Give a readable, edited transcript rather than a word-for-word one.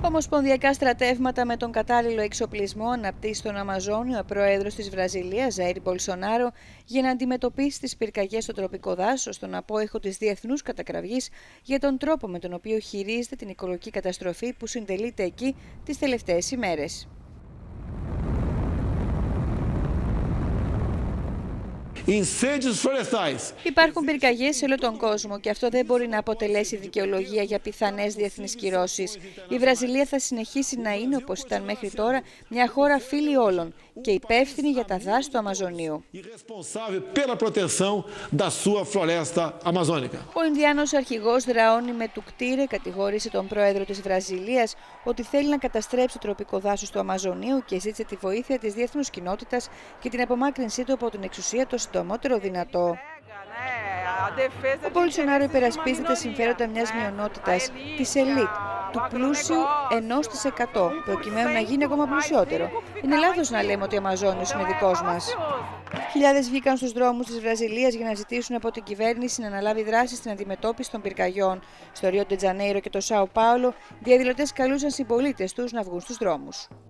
Ομοσπονδιακά στρατεύματα με τον κατάλληλο εξοπλισμό αναπτύσσει στον Αμαζόνιο ο πρόεδρος της Βραζιλίας, Ζαΐρ Μπολσονάρο, για να αντιμετωπίσει τις πυρκαγιές στο τροπικό δάσος, στον απόϊχο της διεθνούς κατακραυγής για τον τρόπο με τον οποίο χειρίζεται την οικολογική καταστροφή που συντελείται εκεί τις τελευταίες ημέρες. Υπάρχουν πυρκαγιές σε όλο τον κόσμο και αυτό δεν μπορεί να αποτελέσει δικαιολογία για πιθανές διεθνείς κυρώσεις. Η Βραζιλία θα συνεχίσει να είναι, όπως ήταν μέχρι τώρα, μια χώρα φίλη όλων και υπεύθυνη για τα δάση του Αμαζονίου. Ο Ινδιάνος αρχηγός Ραόνι Μετουκτήρε κατηγόρησε τον πρόεδρο της Βραζιλίας ότι θέλει να καταστρέψει το τροπικό δάσος του Αμαζονίου και ζήτησε τη βοήθεια της διεθνούς κοινότητας και την απομάκρυνσή του από την εξουσία το συντομότερο δυνατό. Ο Μπολσονάρο υπερασπίζεται τα συμφέροντα μιας μειονότητας, της ελίτ, του πλούσιου 1%, προκειμένου να γίνει ακόμα πλουσιότερο. Είναι λάθος να λέμε ότι ο Αμαζόνιος είναι δικός μας. Χιλιάδες βγήκαν στους δρόμους της Βραζιλίας για να ζητήσουν από την κυβέρνηση να αναλάβει δράση στην αντιμετώπιση των πυρκαγιών. Στο Ρίο ντε Τζανέιρο και το Σάο Πάολο, διαδηλωτές καλούσαν συμπολίτες τους να βγουν στους δρόμους.